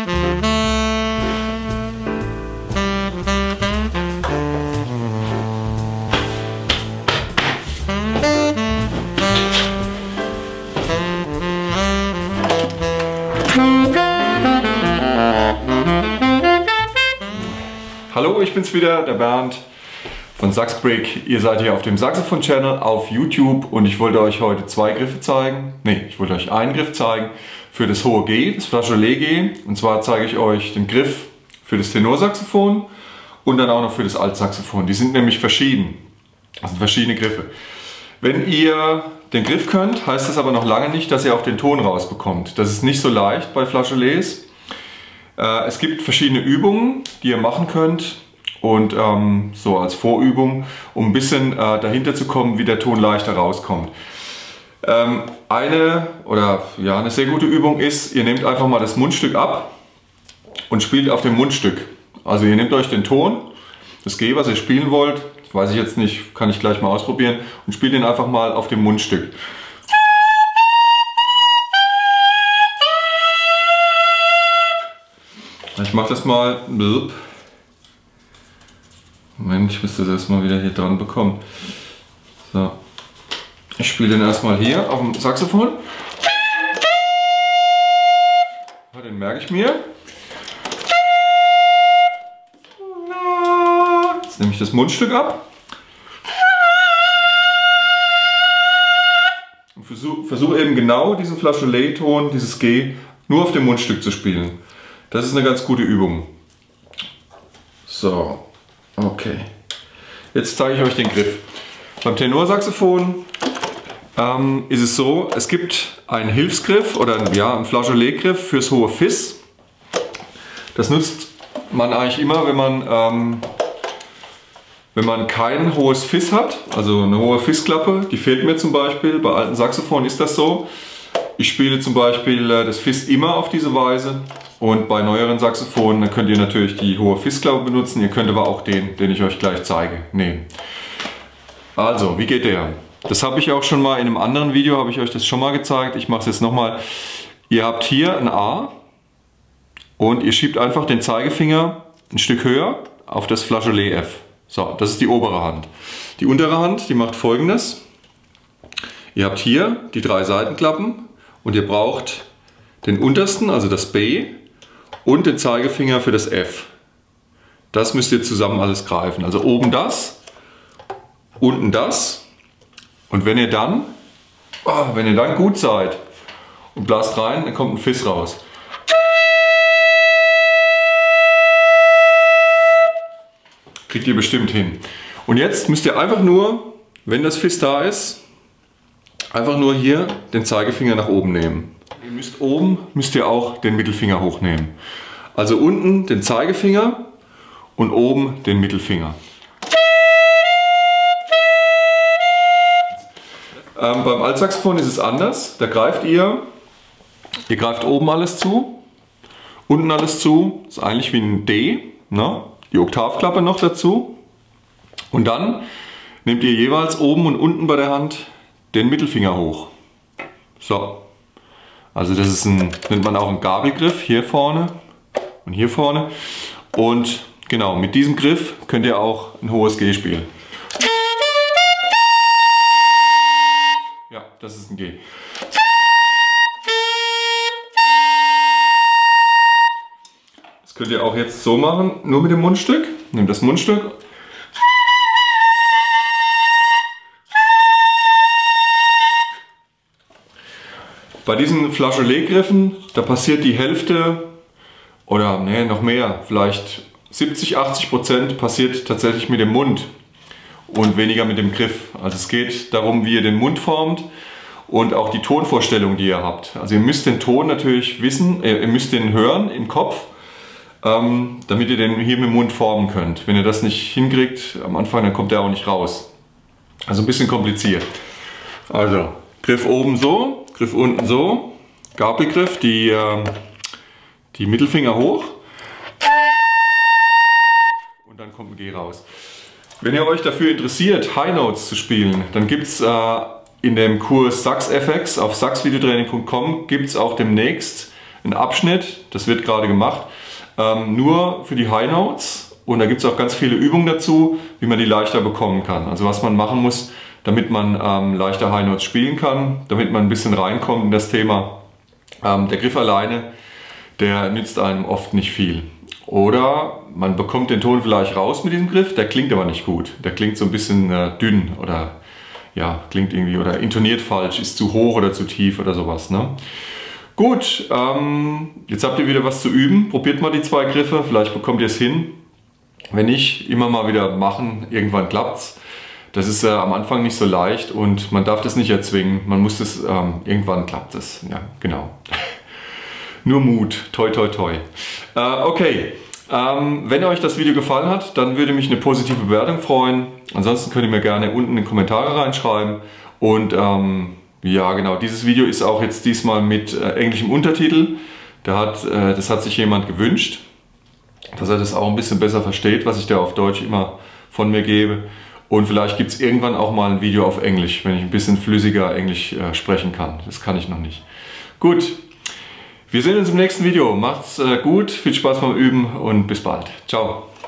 Hallo, ich bin's wieder, der Bernd von Saxbrick. Ihr seid hier auf dem Saxophon-Channel auf YouTube und ich wollte euch heute zwei Griffe zeigen. Ich wollte euch einen Griff zeigen für das hohe G, das Flageolet G. Und zwar zeige ich euch den Griff für das Tenorsaxophon und dann auch noch für das Altsaxophon. Die sind nämlich verschieden. Das sind verschiedene Griffe. Wenn ihr den Griff könnt, heißt das aber noch lange nicht, dass ihr auch den Ton rausbekommt. Das ist nicht so leicht bei Flageolets. Es gibt verschiedene Übungen, die ihr machen könnt und so als Vorübung, um ein bisschen dahinter zu kommen, wie der Ton leichter rauskommt. Eine sehr gute Übung ist, ihr nehmt einfach mal das Mundstück ab und spielt auf dem Mundstück. Also ihr nehmt euch den Ton, das G, was ihr spielen wollt, das weiß ich jetzt nicht, kann ich gleich mal ausprobieren, und spielt ihn einfach mal auf dem Mundstück. Ich mache das mal. Moment, ich müsste das mal wieder hier dran bekommen. So. Ich spiele den erstmal hier auf dem Saxophon. Den merke ich mir. Jetzt nehme ich das Mundstück ab. Und versuche eben genau diesen Flageolet-Ton, dieses G, nur auf dem Mundstück zu spielen. Das ist eine ganz gute Übung. So, okay. Jetzt zeige ich euch den Griff. Beim Tenorsaxophon ist es so, es gibt einen Hilfsgriff oder einen Flageolet-Griff fürs hohe Fis. Das nutzt man eigentlich immer, wenn man kein hohes Fis hat, also eine hohe Fis-Klappe. Die fehlt mir zum Beispiel, bei alten Saxophonen ist das so. Ich spiele zum Beispiel das Fis immer auf diese Weise. Und bei neueren Saxophonen, dann könnt ihr natürlich die hohe Fis-Klappe benutzen. Ihr könnt aber auch den ich euch gleich zeige, nehmen. Also, wie geht der? Das habe ich auch schon mal in einem anderen Video, habe ich euch das schon mal gezeigt. Ich mache es jetzt nochmal. Ihr habt hier ein A und ihr schiebt einfach den Zeigefinger ein Stück höher auf das Flageolet F. So, das ist die obere Hand. Die untere Hand, die macht Folgendes. Ihr habt hier die 3 Seitenklappen und ihr braucht den untersten, also das B, und den Zeigefinger für das F. Das müsst ihr zusammen alles greifen. Also oben das, unten das. Und wenn ihr dann gut seid und blast rein, dann kommt ein Fis raus. Kriegt ihr bestimmt hin. Und jetzt müsst ihr einfach nur, wenn das Fis da ist, einfach nur hier den Zeigefinger nach oben nehmen. Müsst ihr auch den Mittelfinger hochnehmen. Also unten den Zeigefinger und oben den Mittelfinger. Beim Altsaxophon ist es anders. Da greift ihr greift oben alles zu, unten alles zu. Das ist eigentlich wie ein D, ne? Die Oktavklappe noch dazu. Und dann nehmt ihr jeweils oben und unten bei der Hand den Mittelfinger hoch. So. Also das ist nennt man auch einen Gabelgriff, hier vorne und hier vorne. Und genau, mit diesem Griff könnt ihr auch ein hohes G spielen. Ja, das ist ein G. Das könnt ihr auch jetzt so machen, nur mit dem Mundstück. Nehmt das Mundstück. Bei diesen Flageolet-Griffen, da passiert die Hälfte oder noch mehr, vielleicht 70–80% passiert tatsächlich mit dem Mund und weniger mit dem Griff. Also es geht darum, wie ihr den Mund formt und auch die Tonvorstellung, die ihr habt. Also ihr müsst den Ton natürlich wissen, ihr müsst den hören im Kopf, damit ihr den hier mit dem Mund formen könnt. Wenn ihr das nicht hinkriegt am Anfang, dann kommt der auch nicht raus. Also ein bisschen kompliziert. Also Griff oben so, Griff unten so, Gabelgriff, die Mittelfinger hoch und dann kommt ein G raus. Wenn ihr euch dafür interessiert, High Notes zu spielen, dann gibt es in dem Kurs Sax FX auf saxvideotraining.com gibt es auch demnächst einen Abschnitt, das wird gerade gemacht, nur für die High Notes. Und da gibt es auch ganz viele Übungen dazu, wie man die leichter bekommen kann. Also was man machen muss, damit man leichter High Notes spielen kann, damit man ein bisschen reinkommt in das Thema. Der Griff alleine, der nützt einem oft nicht viel. Oder man bekommt den Ton vielleicht raus mit diesem Griff, der klingt aber nicht gut. Der klingt so ein bisschen dünn oder ja, klingt irgendwie oder intoniert falsch, ist zu hoch oder zu tief oder sowas. Ne? Gut, jetzt habt ihr wieder was zu üben. Probiert mal die 2 Griffe, vielleicht bekommt ihr es hin. Wenn nicht, immer mal wieder machen, irgendwann klappt's. Das ist am Anfang nicht so leicht und man darf das nicht erzwingen. Man muss das, irgendwann klappt es. Ja, genau. Nur Mut, toi toi toi. Okay, wenn euch das Video gefallen hat, dann würde mich eine positive Bewertung freuen. Ansonsten könnt ihr mir gerne unten in die Kommentare reinschreiben. Und ja genau, dieses Video ist auch jetzt diesmal mit englischem Untertitel. Das hat sich jemand gewünscht, dass er das auch ein bisschen besser versteht, was ich da auf Deutsch immer von mir gebe. Und vielleicht gibt es irgendwann auch mal ein Video auf Englisch, wenn ich ein bisschen flüssiger Englisch sprechen kann. Das kann ich noch nicht. Gut. Wir sehen uns im nächsten Video. Macht's gut, viel Spaß beim Üben und bis bald. Ciao.